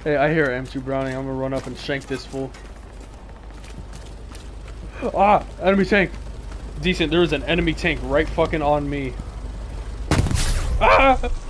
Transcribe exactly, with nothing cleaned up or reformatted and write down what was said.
Hey, I hear M two Browning. I'm gonna run up and shank this fool. Ah! Enemy tank! Decent, there was an enemy tank right fucking on me. Ah!